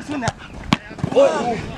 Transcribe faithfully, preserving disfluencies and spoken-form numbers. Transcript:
ขึ้นเนี่ยโอ้ย